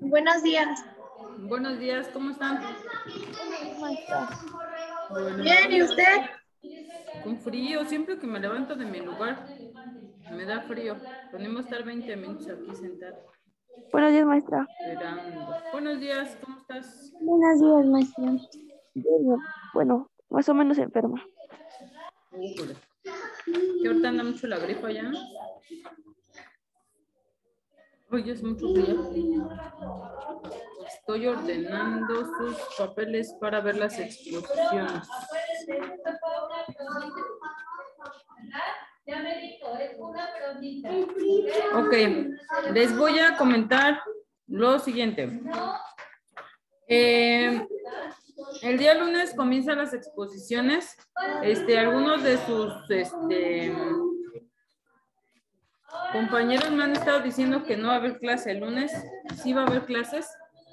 Buenos días. Buenos días, ¿cómo están? Maestra. Buenos Bien, ¿y días. usted? Con frío, siempre que me levanto de mi lugar, me da frío. Podemos estar 20 minutos aquí sentados. Buenos días, maestra. Esperando. Buenos días, ¿cómo estás? Buenos días, maestra. Bueno, más o menos enferma. Joder. ¿Que ahorita anda mucho la gripa ya? Hoy es mucho frío. Estoy ordenando sus papeles para ver las exposiciones. Ok, les voy a comentar lo siguiente. El día lunes comienzan las exposiciones. Algunos de sus compañeros me han estado diciendo que no va a haber clase el lunes. Sí va a haber clases.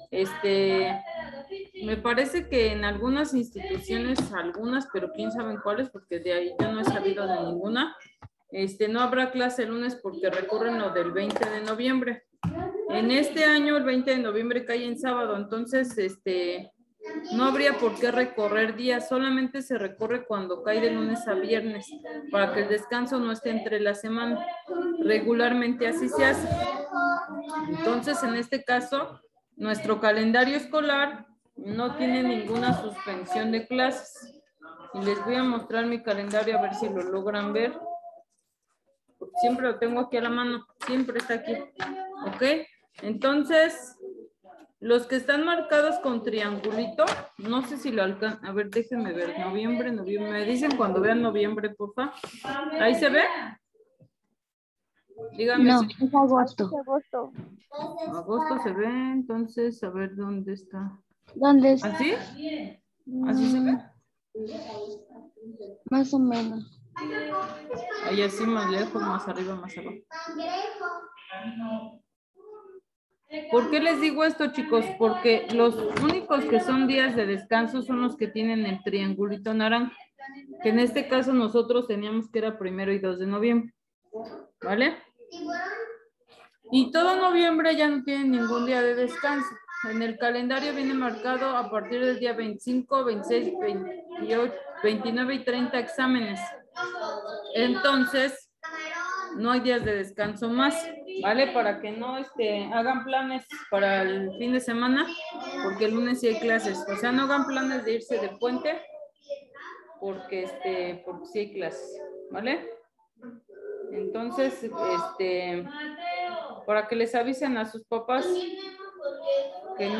Me parece que en algunas instituciones, algunas, pero quién sabe en cuáles, porque de ahí yo no he sabido de ninguna. No habrá clase el lunes porque recorren lo del 20 de noviembre. En este año, el 20 de noviembre cae en sábado, entonces, no habría por qué recorrer días, solamente se recorre cuando cae de lunes a viernes, para que el descanso no esté entre la semana. Regularmente así se hace. Entonces, en este caso, nuestro calendario escolar no tiene ninguna suspensión de clases. Y les voy a mostrar mi calendario a ver si lo logran ver. Porque siempre lo tengo aquí a la mano, siempre está aquí. ¿Ok? Entonces, los que están marcados con triangulito, no sé si lo alcanzan. A ver, déjenme ver. Noviembre. Me dicen cuando vean noviembre, por favor. ¿Ahí se ve? Díganme No, si. es agosto. Agosto. Agosto se ve, entonces, a ver dónde está. ¿Dónde es? ¿Así? ¿Así se ve? Más o menos. Ahí así, más lejos, más arriba, más abajo. ¿Por qué les digo esto, chicos? Porque los únicos que son días de descanso son los que tienen el triangulito naranja, que en este caso nosotros teníamos que era 1 y 2 de noviembre, ¿vale? Y todo noviembre ya no tienen ningún día de descanso. En el calendario viene marcado a partir del día 25, 26, 28, 29 y 30 exámenes. Entonces, no hay días de descanso más, ¿vale? Para que no hagan planes para el fin de semana, porque el lunes sí hay clases. O sea, no hagan planes de irse de puente, porque sí hay clases, ¿vale? Entonces, para que les avisen a sus papás que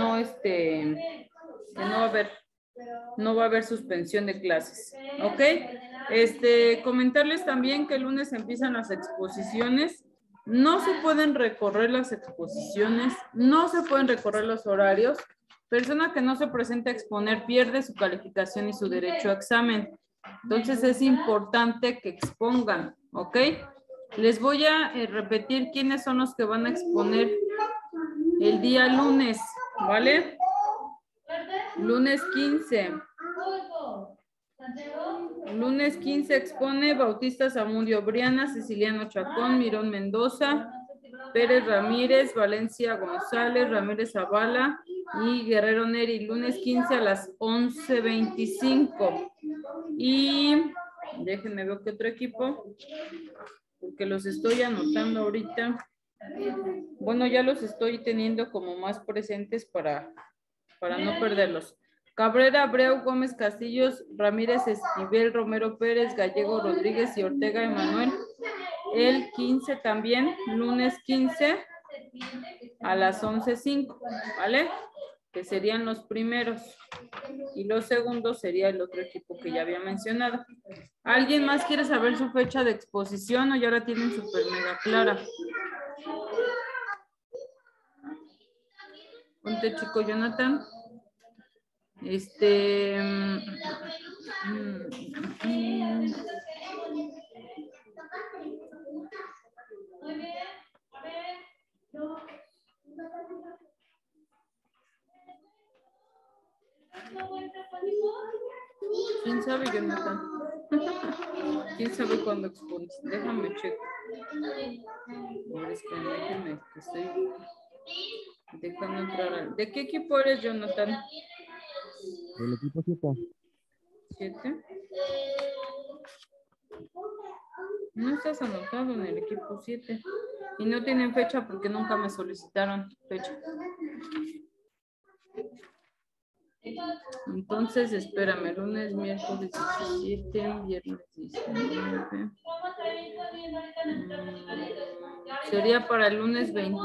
no va a haber suspensión de clases, ¿ok? Comentarles también que el lunes empiezan las exposiciones. No se pueden recorrer las exposiciones, no se pueden recorrer los horarios. Persona que no se presenta a exponer pierde su calificación y su derecho a examen. Entonces es importante que expongan, ¿ok? Les voy a repetir quiénes son los que van a exponer el día lunes, ¿vale? Lunes 15. Lunes 15 expone Bautista Zamudio Briana, Ceciliano Chacón, Mirón Mendoza, Pérez Ramírez, Valencia González, Ramírez Zavala y Guerrero Neri. Lunes 15 a las 11:25. Y déjenme ver qué otro equipo, porque los estoy anotando ahorita. Bueno, ya los estoy teniendo como más presentes para no perderlos. Cabrera, Abreu, Gómez Castillos, Ramírez Esquivel, Romero Pérez, Gallego Rodríguez y Ortega Emanuel. El 15 también, lunes 15 a las 11:05, ¿vale? Que serían los primeros. Y los segundos sería el otro equipo que ya había mencionado. ¿Alguien más quiere saber su fecha de exposición o ya la tienen súper mega clara? Ponte, chico Jonathan. ¿Quién sabe, Jonathan? ¿Quién sabe cuándo expones? Déjame checar. Déjame que estoy Dejando entrar ¿De qué equipo eres, Jonathan? El equipo 7. 7. No estás anotado en el equipo 7. Y no tienen fecha porque nunca me solicitaron fecha. Entonces, espérame, lunes, miércoles 17, viernes 19. Sería para el lunes 20.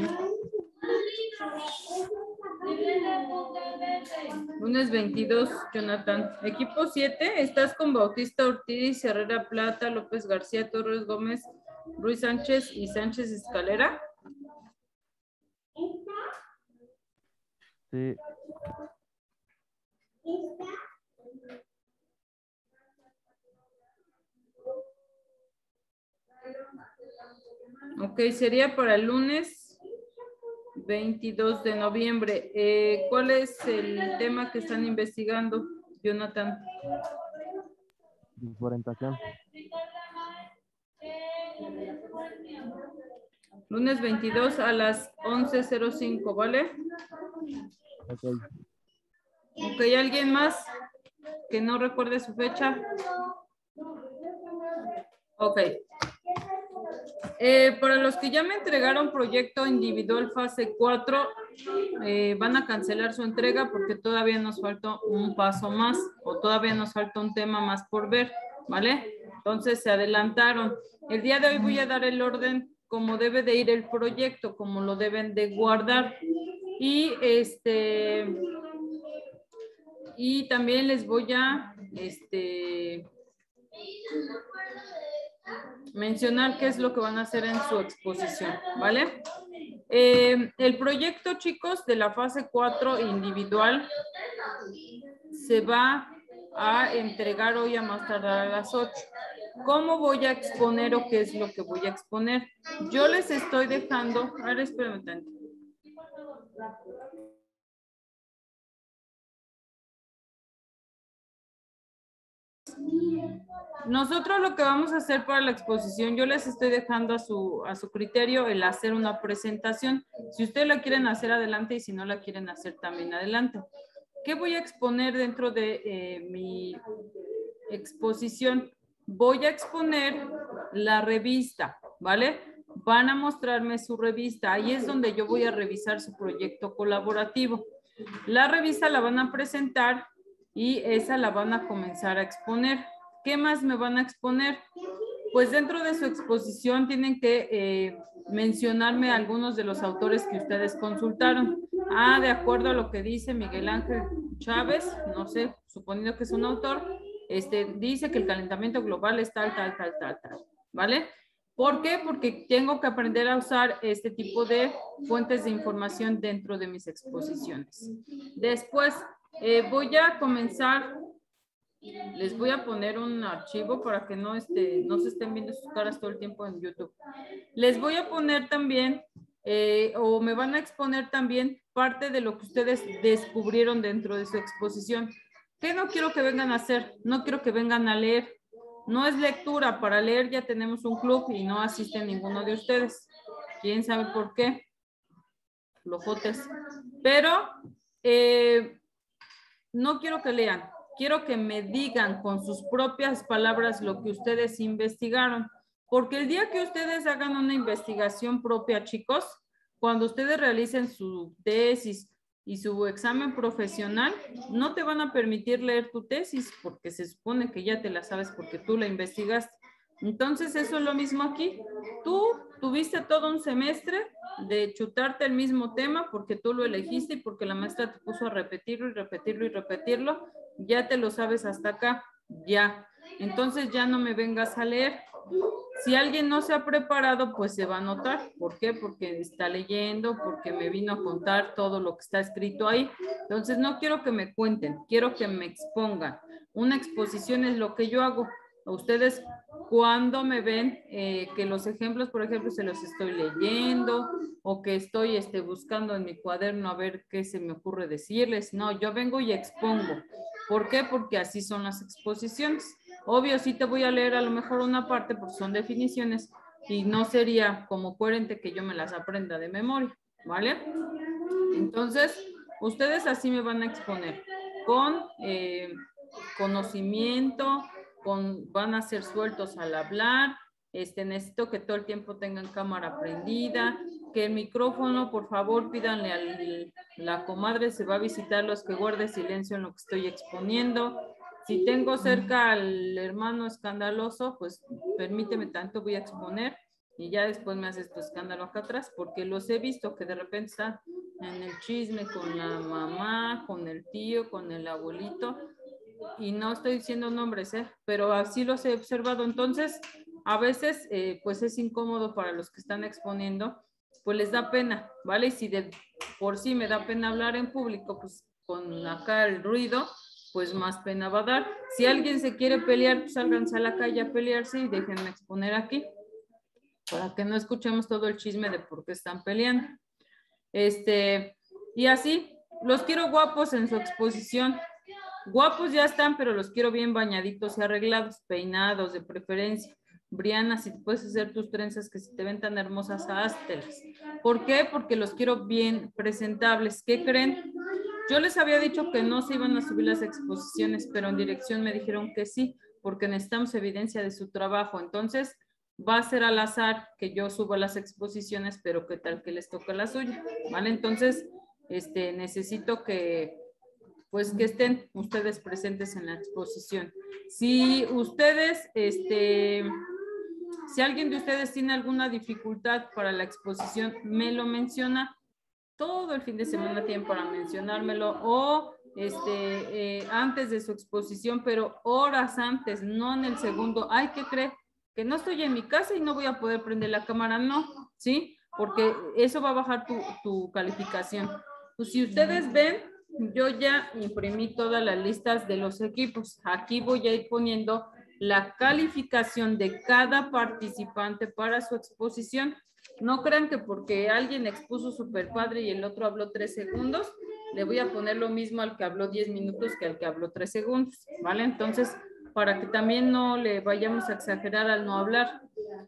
Lunes 22, Jonathan. Equipo 7, estás con Bautista Ortiz, Herrera Plata, López García, Torres Gómez, Ruiz Sánchez y Sánchez Escalera. Sí. Ok, sería para el lunes 22 de noviembre. ¿Cuál es el tema que están investigando, Jonathan? Diferenciación. Lunes 22 a las 11:05, ¿vale? Ok. Ok, ¿alguien más que no recuerde su fecha? Ok. Para los que ya me entregaron proyecto individual fase 4, van a cancelar su entrega porque todavía nos falta un paso más o todavía nos falta un tema más por ver, ¿vale? Entonces se adelantaron. El día de hoy voy a dar el orden como debe de ir el proyecto, como lo deben de guardar. Y también les voy a mencionar qué es lo que van a hacer en su exposición, ¿vale? El proyecto, chicos, de la fase 4 individual se va a entregar hoy a más tardar a las 8. ¿Cómo voy a exponer o qué es lo que voy a exponer? Yo les estoy dejando, a ver, espérame tanto. Nosotros lo que vamos a hacer para la exposición, yo les estoy dejando a su criterio el hacer una presentación. Si ustedes la quieren hacer, adelante, y si no la quieren hacer, también adelante. ¿Qué voy a exponer dentro de mi exposición? Voy a exponer la revista, ¿vale? Van a mostrarme su revista. Ahí es donde yo voy a revisar su proyecto colaborativo. La revista la van a presentar y esa la van a comenzar a exponer. ¿Qué más me van a exponer? Pues dentro de su exposición tienen que mencionarme algunos de los autores que ustedes consultaron. De acuerdo a lo que dice Miguel Ángel Chávez, no sé, suponiendo que es un autor, dice que el calentamiento global es tal, ¿vale? ¿Por qué? Porque tengo que aprender a usar este tipo de fuentes de información dentro de mis exposiciones. Después voy a comenzar, les voy a poner un archivo para que no se estén viendo sus caras todo el tiempo en YouTube. Les voy a poner también, o me van a exponer también parte de lo que ustedes descubrieron dentro de su exposición. ¿Qué no quiero que vengan a hacer? No quiero que vengan a leer. No es lectura, para leer ya tenemos un club y no asiste ninguno de ustedes. ¿Quién sabe por qué? Flojotes. Pero no quiero que lean, quiero que me digan con sus propias palabras lo que ustedes investigaron. Porque el día que ustedes hagan una investigación propia, chicos, cuando ustedes realicen su tesis y su examen profesional, no te van a permitir leer tu tesis porque se supone que ya te la sabes porque tú la investigaste. Entonces, eso es lo mismo aquí. Tú tuviste todo un semestre de chutarte el mismo tema porque tú lo elegiste y porque la maestra te puso a repetirlo y repetirlo y repetirlo. Ya te lo sabes hasta acá, ya. Entonces, ya no me vengas a leer. Si alguien no se ha preparado, pues se va a notar. ¿Por qué? Porque está leyendo, porque me vino a contar todo lo que está escrito ahí. Entonces, no quiero que me cuenten, quiero que me expongan. Una exposición es lo que yo hago. Ustedes, cuando me ven que los ejemplos, por ejemplo, se los estoy leyendo o que estoy buscando en mi cuaderno a ver qué se me ocurre decirles. No, yo vengo y expongo. ¿Por qué? Porque así son las exposiciones. Obvio, sí te voy a leer a lo mejor una parte porque son definiciones y no sería como coherente que yo me las aprenda de memoria, ¿vale? Entonces, ustedes así me van a exponer con conocimiento, van a ser sueltos al hablar. Necesito que todo el tiempo tengan cámara prendida, que el micrófono, por favor, pídanle a la comadre, se va a visitarlos, que guarde silencio en lo que estoy exponiendo. Si tengo cerca al hermano escandaloso, pues permíteme tanto, voy a exponer y ya después me haces tu escándalo acá atrás, porque los he visto que de repente están en el chisme con la mamá, con el tío, con el abuelito, y no estoy diciendo nombres, pero así los he observado. Entonces, a veces, pues es incómodo para los que están exponiendo, pues les da pena, ¿vale? Y si de por sí me da pena hablar en público, pues con acá el ruido, pues más pena va a dar. Si alguien se quiere pelear, pues sálganse a la calle a pelearse y déjenme exponer aquí, para que no escuchemos todo el chisme de por qué están peleando. Y así, los quiero guapos en su exposición. Guapos ya están, pero los quiero bien bañaditos y arreglados, peinados de preferencia. Briana, si puedes hacer tus trenzas que se te ven tan hermosas, háztelas. ¿Por qué? Porque los quiero bien presentables. ¿Qué creen? Yo les había dicho que no se iban a subir las exposiciones, pero en dirección me dijeron que sí, porque necesitamos evidencia de su trabajo. Entonces, va a ser al azar que yo suba las exposiciones, pero qué tal que les toca la suya, ¿vale? Entonces, necesito que pues que estén ustedes presentes en la exposición. Si ustedes, si alguien de ustedes tiene alguna dificultad para la exposición, me lo menciona. Todo el fin de semana tienen para mencionármelo, o antes de su exposición, pero horas antes, no en el segundo. Ay, ¿qué cree? Que no estoy en mi casa y no voy a poder prender la cámara, no, ¿sí? Porque eso va a bajar tu calificación. Pues si ustedes ven, yo ya imprimí todas las listas de los equipos. Aquí voy a ir poniendo la calificación de cada participante para su exposición. No crean que porque alguien expuso súper padre y el otro habló 3 segundos, le voy a poner lo mismo al que habló 10 minutos que al que habló 3 segundos, ¿vale? Entonces, para que también no le vayamos a exagerar al no hablar,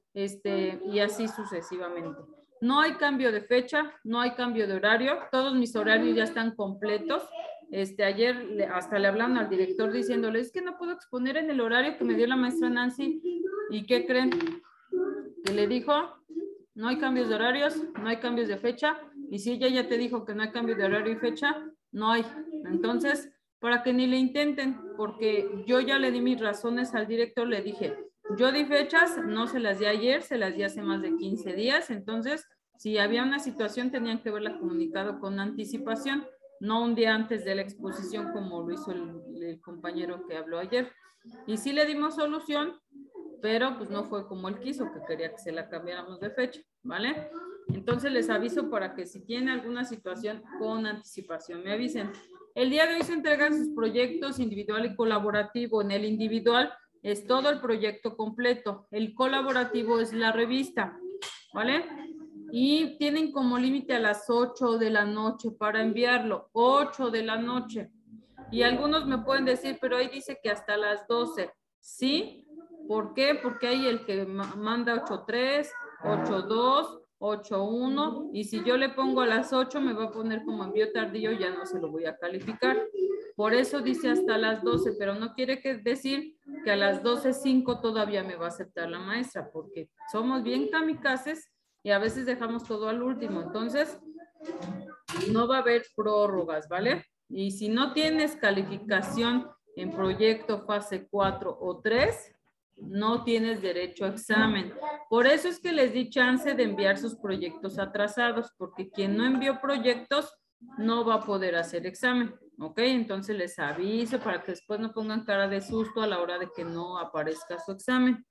y así sucesivamente. No hay cambio de fecha, no hay cambio de horario, todos mis horarios ya están completos. Ayer hasta le hablaron al director diciéndole, es que no puedo exponer en el horario que me dio la maestra Nancy. ¿Y qué creen? Que le dijo, no hay cambios de horarios, no hay cambios de fecha, y si ella ya te dijo que no hay cambio de horario y fecha, no hay. Entonces, para que ni le intenten, porque yo ya le di mis razones al director, le dije, yo di fechas, no se las di ayer, se las di hace más de 15 días, entonces, si había una situación, tenían que haberla comunicado con anticipación, no un día antes de la exposición, como lo hizo el compañero que habló ayer. Y sí le dimos solución, pero pues no fue como él quiso, que quería que se la cambiáramos de fecha, ¿vale? Entonces les aviso para que si tienen alguna situación con anticipación, me avisen. El día de hoy se entregan sus proyectos individual y colaborativo. En el individual es todo el proyecto completo. El colaborativo es la revista, ¿vale? Y tienen como límite a las 8 de la noche para enviarlo, 8 de la noche. Y algunos me pueden decir, pero ahí dice que hasta las 12. ¿Sí? ¿Por qué? Porque hay el que manda 8.3, 8.2, 8.1, y si yo le pongo a las 8 me va a poner como envío tardío, ya no se lo voy a calificar. Por eso dice hasta las 12, pero no quiere decir que a las 12:05 todavía me va a aceptar la maestra, porque somos bien kamikazes y a veces dejamos todo al último. Entonces, no va a haber prórrogas, ¿vale? Y si no tienes calificación en proyecto fase 4 o 3, no tienes derecho a examen. Por eso es que les di chance de enviar sus proyectos atrasados, porque quien no envió proyectos no va a poder hacer examen, ¿ok? Entonces les aviso para que después no pongan cara de susto a la hora de que no aparezca su examen.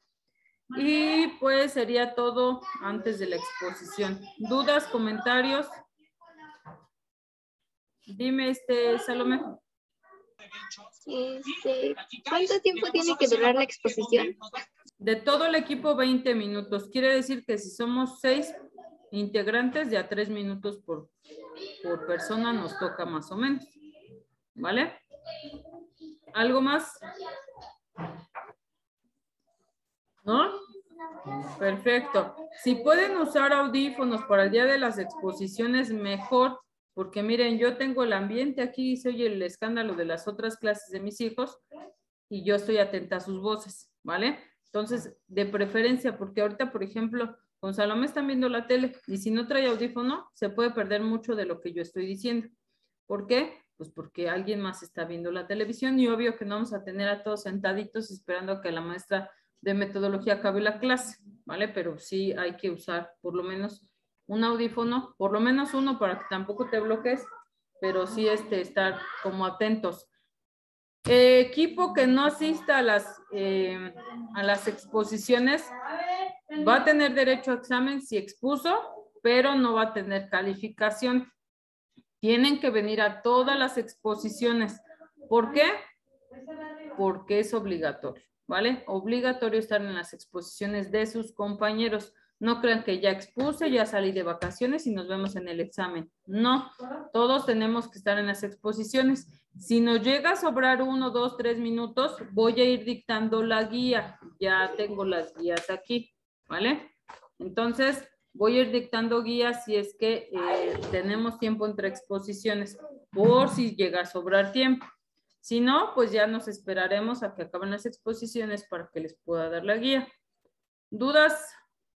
Y pues sería todo antes de la exposición. ¿Dudas, comentarios? Dime, Salomé. ¿Cuánto tiempo tiene que durar la exposición? De todo el equipo, 20 minutos. Quiere decir que si somos 6 integrantes, ya 3 minutos por persona nos toca más o menos. ¿Vale? ¿Algo más? ¿No? Perfecto. Si pueden usar audífonos para el día de las exposiciones, mejor, porque miren, yo tengo el ambiente aquí, se oye el escándalo de las otras clases de mis hijos y yo estoy atenta a sus voces, ¿vale? Entonces, de preferencia, porque ahorita, por ejemplo, con Salomé están viendo la tele y si no trae audífono, se puede perder mucho de lo que yo estoy diciendo. ¿Por qué? Pues porque alguien más está viendo la televisión y obvio que no vamos a tener a todos sentaditos esperando a que la maestra de metodología acabe la clase, ¿vale? Pero sí hay que usar por lo menos un audífono, por lo menos uno para que tampoco te bloques, pero sí estar como atentos. Equipo que no asista a las exposiciones va a tener derecho a examen si expuso, pero no va a tener calificación. Tienen que venir a todas las exposiciones. ¿Por qué? Porque es obligatorio, ¿vale? Obligatorio estar en las exposiciones de sus compañeros. No crean que ya expuse, ya salí de vacaciones y nos vemos en el examen. No, todos tenemos que estar en las exposiciones. Si nos llega a sobrar 1, 2, 3 minutos, voy a ir dictando la guía. Ya tengo las guías aquí, ¿vale? Entonces, voy a ir dictando guías si es que tenemos tiempo entre exposiciones, por si llega a sobrar tiempo. Si no, pues ya nos esperaremos a que acaben las exposiciones para que les pueda dar la guía. ¿Dudas?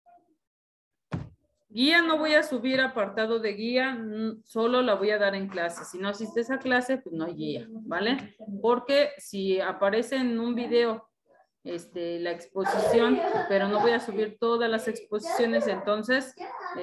Guía no voy a subir apartado de guía, solo la voy a dar en clase. Si no asistes a clase, pues no hay guía, ¿vale? Porque si aparece en un video la exposición, pero no voy a subir todas las exposiciones, entonces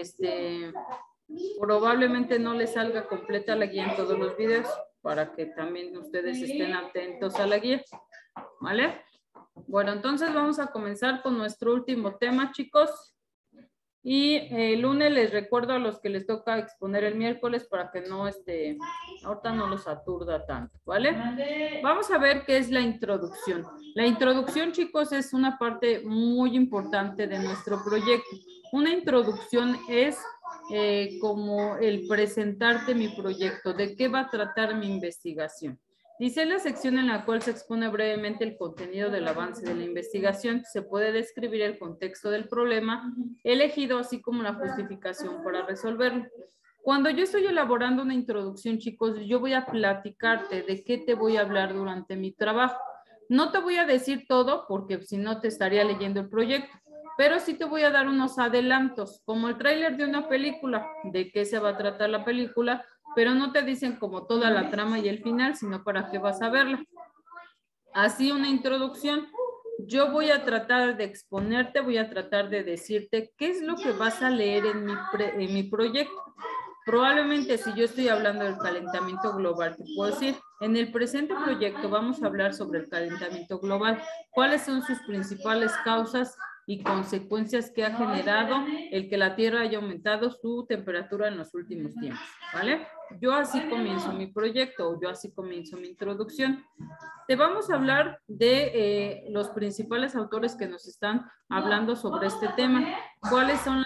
probablemente no les salga completa la guía en todos los videos para que también ustedes estén atentos a la guía, ¿vale? Bueno, entonces vamos a comenzar con nuestro último tema, chicos. Y el lunes les recuerdo a los que les toca exponer el miércoles para que no ahorita no los aturda tanto, ¿vale? Vamos a ver qué es la introducción. La introducción, chicos, es una parte muy importante de nuestro proyecto. Una introducción es como el presentarte mi proyecto, de qué va a tratar mi investigación. Dice la sección en la cual se expone brevemente el contenido del avance de la investigación. Se puede describir el contexto del problema elegido, así como la justificación para resolverlo. Cuando yo estoy elaborando una introducción, chicos, yo voy a platicarte de qué te voy a hablar durante mi trabajo. No te voy a decir todo porque si no te estaría leyendo el proyecto, pero sí te voy a dar unos adelantos, como el tráiler de una película, de qué se va a tratar la película, pero no te dicen como toda la trama y el final, sino para qué vas a verla. Así una introducción. Yo voy a tratar de exponerte, voy a tratar de decirte qué es lo que vas a leer en mi proyecto. Probablemente si yo estoy hablando del calentamiento global, te puedo decir, en el presente proyecto vamos a hablar sobre el calentamiento global. ¿Cuáles son sus principales causas y consecuencias que ha generado el que la Tierra haya aumentado su temperatura en los últimos tiempos? ¿Vale? Yo así comienzo mi proyecto, o yo así comienzo mi introducción. Te vamos a hablar de los principales autores que nos están hablando sobre este tema. ¿Cuáles son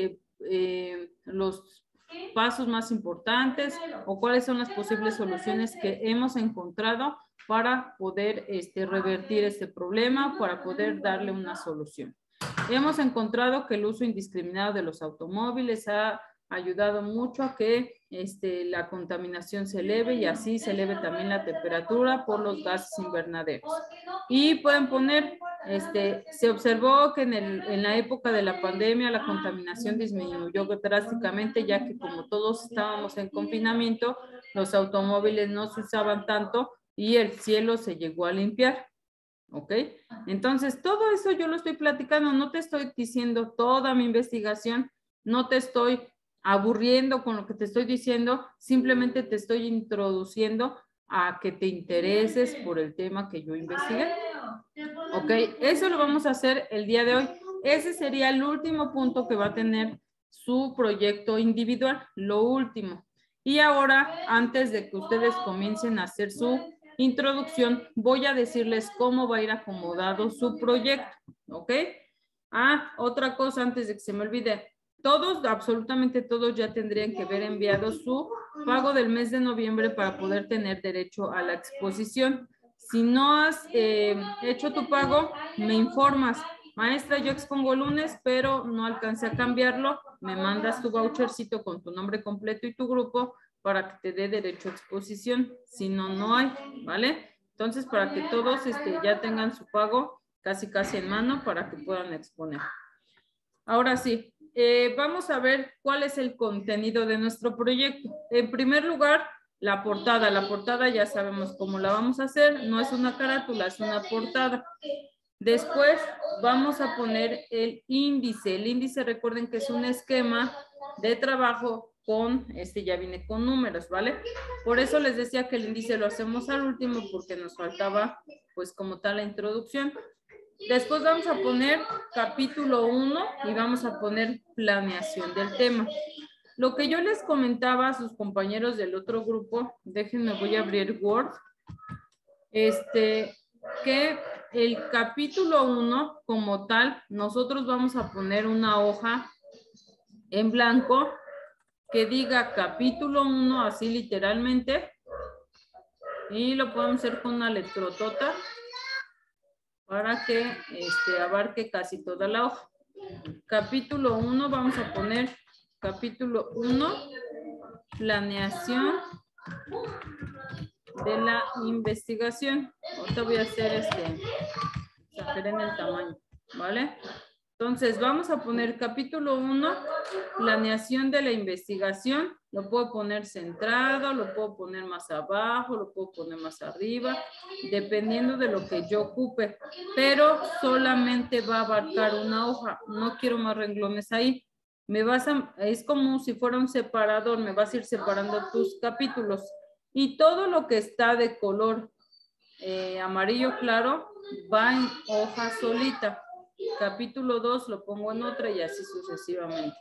los pasos más importantes o cuáles son las posibles soluciones que hemos encontrado para poder revertir este problema, para poder darle una solución? Hemos encontrado que el uso indiscriminado de los automóviles ha ayudado mucho a que la contaminación se eleve y así se eleve también la temperatura por los gases invernaderos. Y pueden poner, se observó que en la época de la pandemia la contaminación disminuyó drásticamente, ya que como todos estábamos en confinamiento, los automóviles no se usaban tanto y el cielo se llegó a limpiar. ¿Ok? Entonces, todo eso yo lo estoy platicando, no te estoy diciendo toda mi investigación, no te estoy aburriendo con lo que te estoy diciendo, simplemente te estoy introduciendo a que te intereses por el tema que yo investigué. ¿Ok? Eso lo vamos a hacer el día de hoy. Ese sería el último punto que va a tener su proyecto individual, lo último. Y ahora, antes de que ustedes comiencen a hacer su introducción, voy a decirles cómo va a ir acomodado su proyecto, ¿ok? Otra cosa antes de que se me olvide. Todos, absolutamente todos ya tendrían que haber enviado su pago del mes de noviembre para poder tener derecho a la exposición. Si no has hecho tu pago, me informas. Maestra, yo expongo el lunes, pero no alcancé a cambiarlo. Me mandas tu vouchercito con tu nombre completo y tu grupo para que te dé derecho a exposición. Si no, no hay, ¿vale? Entonces, para que todos ya tengan su pago casi en mano para que puedan exponer. Ahora sí, vamos a ver cuál es el contenido de nuestro proyecto. En primer lugar, la portada. La portada ya sabemos cómo la vamos a hacer. No es una carátula, es una portada. Después vamos a poner el índice. El índice, recuerden que es un esquema de trabajo con, ya viene con números, ¿vale? Por eso les decía que el índice lo hacemos al último porque nos faltaba, pues como tal, la introducción. Después vamos a poner capítulo 1 y vamos a poner planeación del tema. Lo que yo les comentaba a sus compañeros del otro grupo, déjenme, voy a abrir Word, que el capítulo 1 como tal, nosotros vamos a poner una hoja en blanco que diga capítulo 1, así literalmente, y lo podemos hacer con una letrotota para que abarque casi toda la hoja. Capítulo 1, vamos a poner capítulo 1, planeación de la investigación. Ahorita voy a hacer exageré en el tamaño, ¿vale? Entonces, vamos a poner capítulo 1, planeación de la investigación. Lo puedo poner centrado, lo puedo poner más abajo, lo puedo poner más arriba, dependiendo de lo que yo ocupe. Pero solamente va a abarcar una hoja. No quiero más renglones ahí. Es como si fuera un separador. Me vas a ir separando tus capítulos. Y todo lo que está de color amarillo claro va en hoja solita. Capítulo 2 lo pongo en otra y así sucesivamente.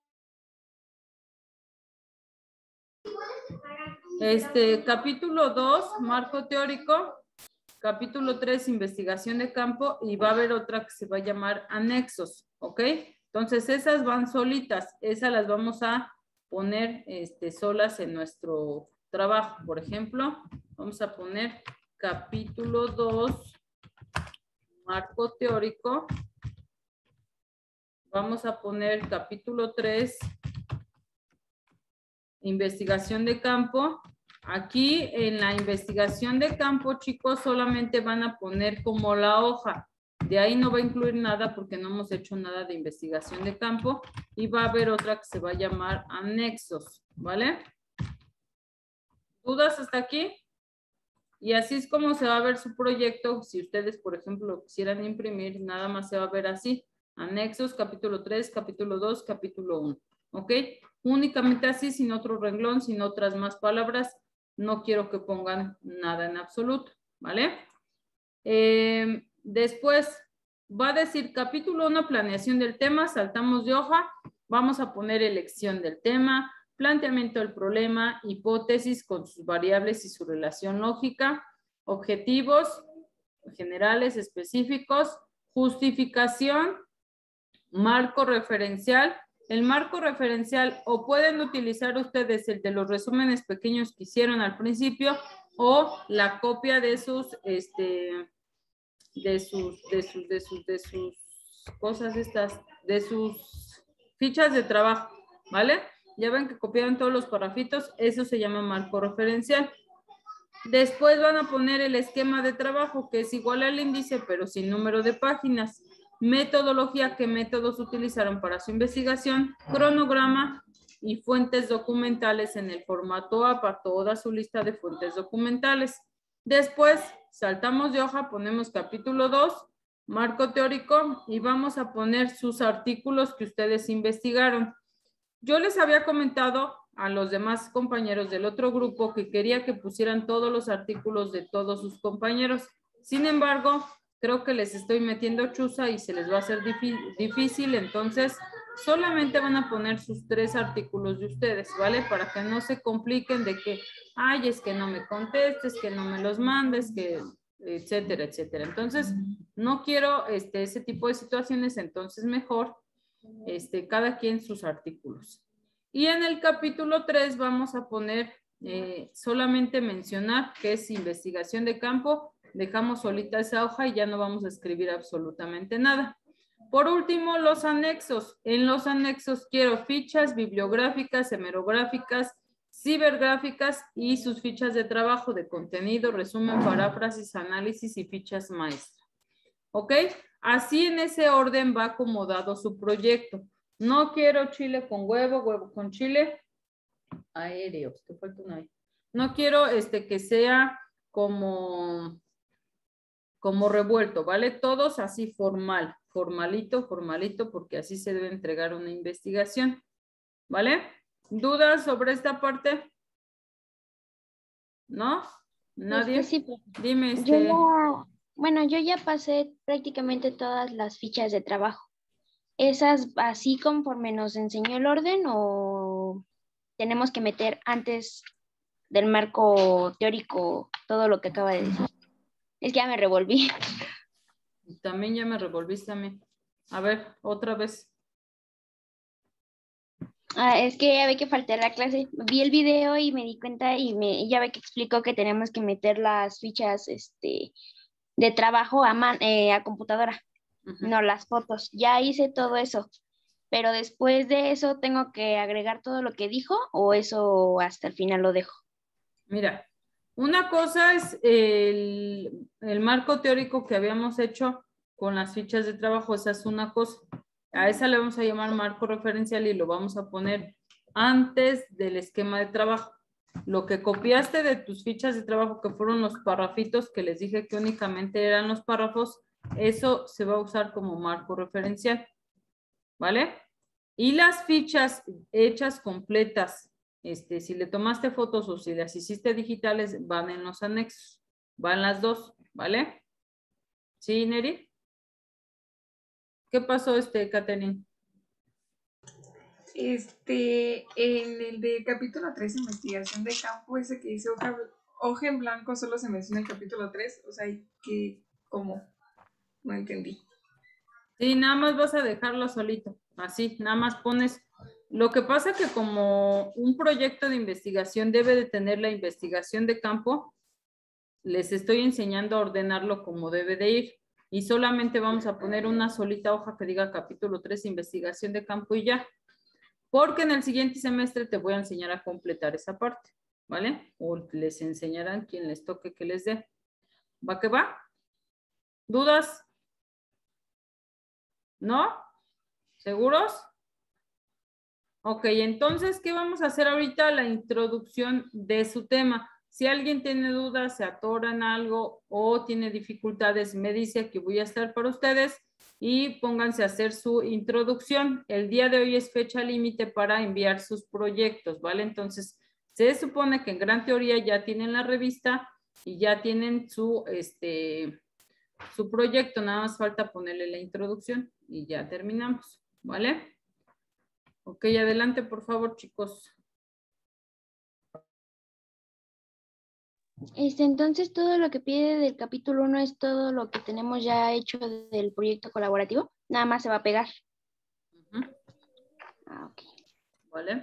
Capítulo 2, marco teórico. Capítulo 3, investigación de campo. Y va a haber otra que se va a llamar anexos, ¿ok? Entonces esas van solitas. Esas las vamos a poner solas en nuestro trabajo. Por ejemplo, vamos a poner capítulo 2, marco teórico. Vamos a poner capítulo 3, investigación de campo. Aquí en la investigación de campo, chicos, solamente van a poner como la hoja. De ahí no va a incluir nada porque no hemos hecho nada de investigación de campo. Y va a haber otra que se va a llamar anexos, ¿vale? ¿Dudas hasta aquí? Y así es como se va a ver su proyecto. Si ustedes, por ejemplo, lo quisieran imprimir, nada más se va a ver así. Anexos, capítulo 3, capítulo 2, capítulo 1. ¿Ok? Únicamente así, sin otro renglón, sin otras más palabras. No quiero que pongan nada en absoluto. ¿Vale? Después va a decir capítulo 1, planeación del tema. Saltamos de hoja. Vamos a poner elección del tema, planteamiento del problema, hipótesis con sus variables y su relación lógica, objetivos generales, específicos, justificación, marco referencial. El marco referencial o pueden utilizar ustedes el de los resúmenes pequeños que hicieron al principio o la copia de sus cosas estas, de sus fichas de trabajo, ¿vale? Ya ven que copiaron todos los parrafitos, eso se llama marco referencial. Después van a poner el esquema de trabajo, que es igual al índice, pero sin número de páginas. Metodología, qué métodos utilizaron para su investigación, cronograma y fuentes documentales en el formato APA, toda su lista de fuentes documentales. Después saltamos de hoja, ponemos capítulo 2, marco teórico y vamos a poner sus artículos que ustedes investigaron. Yo les había comentado a los demás compañeros del otro grupo que quería que pusieran todos los artículos de todos sus compañeros. Sin embargo, creo que les estoy metiendo chuza y se les va a hacer difícil, entonces solamente van a poner sus 3 artículos de ustedes, ¿vale? Para que no se compliquen de que, ay, es que no me contestes, que no me los mandes, que etcétera, etcétera. Entonces, no quiero ese tipo de situaciones, entonces mejor cada quien sus artículos. Y en el capítulo 3 vamos a poner solamente mencionar que es investigación de campo. Dejamos solita esa hoja y ya no vamos a escribir absolutamente nada. Por último, los anexos. En los anexos quiero fichas bibliográficas, hemerográficas, cibergráficas y sus fichas de trabajo de contenido, resumen, paráfrasis, análisis y fichas maestra. ¿Ok? Así en ese orden va acomodado su proyecto. No quiero chile con huevo, huevo con chile. Aéreo, te falta una ahí. No quiero que sea como revuelto, ¿vale? Todos así formal, formalito, formalito, porque así se debe entregar una investigación, ¿vale? ¿Dudas sobre esta parte? ¿No? ¿Nadie? Sí, Dime, yo ya pasé prácticamente todas las fichas de trabajo. ¿Esas así conforme nos enseñó el orden o tenemos que meter antes del marco teórico todo lo que acaba de decir? Es que ya me revolví. También ya me revolviste a mí. A ver, otra vez. Es que ya ve que falté a la clase. Vi el video y me di cuenta y ya ve que explicó que tenemos que meter las fichas de trabajo a computadora, no las fotos. Ya hice todo eso, pero después de eso tengo que agregar todo lo que dijo o eso hasta el final lo dejo. Mira, una cosa es el marco teórico que habíamos hecho con las fichas de trabajo, esa es una cosa. A esa le vamos a llamar marco referencial y lo vamos a poner antes del esquema de trabajo. Lo que copiaste de tus fichas de trabajo, que fueron los parrafitos que les dije que únicamente eran los párrafos, eso se va a usar como marco referencial, ¿vale? Y las fichas hechas completas, si le tomaste fotos o si las hiciste digitales, van en los anexos, van las dos, ¿vale? ¿Sí, Neri? ¿Qué pasó, Catherine? En el de capítulo 3, investigación de campo, ese que dice hoja en blanco, solo se menciona el capítulo 3, o sea, ¿cómo? No entendí. Sí, nada más vas a dejarlo solito, así, nada más pones. Lo que pasa que como un proyecto de investigación debe de tener la investigación de campo, les estoy enseñando a ordenarlo como debe de ir. Y solamente vamos a poner una solita hoja que diga capítulo 3, investigación de campo y ya. Porque en el siguiente semestre te voy a enseñar a completar esa parte, ¿vale? O les enseñarán quien les toque que les dé. ¿Va que va? ¿Dudas? ¿No? ¿Seguros? Ok, entonces, ¿qué vamos a hacer ahorita? La introducción de su tema. Si alguien tiene dudas, se atora en algo o tiene dificultades, me dice que voy a estar para ustedes y pónganse a hacer su introducción. El día de hoy es fecha límite para enviar sus proyectos, ¿vale? Entonces, se supone que en gran teoría ya tienen la revista y ya tienen su proyecto, nada más falta ponerle la introducción y ya terminamos, ¿vale? Ok, adelante, por favor, chicos. Entonces, todo lo que pide del capítulo 1 es todo lo que tenemos ya hecho del proyecto colaborativo. Nada más se va a pegar. Ok. Vale.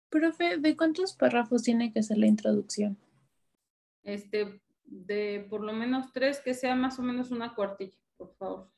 Profe, ¿de cuántos párrafos tiene que ser la introducción? De por lo menos 3, que sea más o menos una cuartilla, por favor.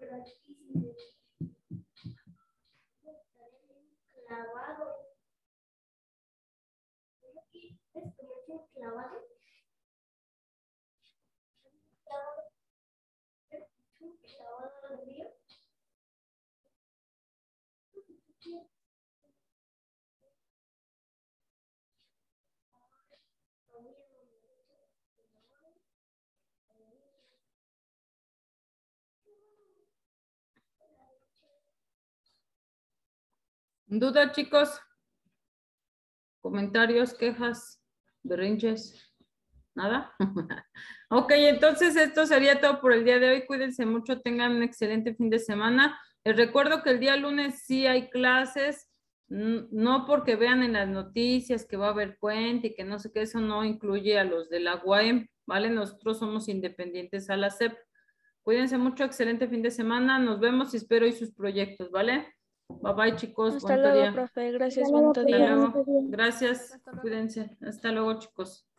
¿Duda, chicos? ¿Comentarios, quejas, berrinches? ¿Nada? Ok, entonces esto sería todo por el día de hoy. Cuídense mucho, tengan un excelente fin de semana. Les recuerdo que el día lunes sí hay clases, no porque vean en las noticias que va a haber puente y que no sé qué, eso no incluye a los de la UAM, ¿vale? Nosotros somos independientes a la SEP. Cuídense mucho, excelente fin de semana. Nos vemos y espero y sus proyectos, ¿vale? Bye bye, chicos. Hasta Bonito luego, día. profe. Gracias, Hasta luego, bonito profe. día. Hasta luego. Gracias. Cuídense. Hasta luego, chicos.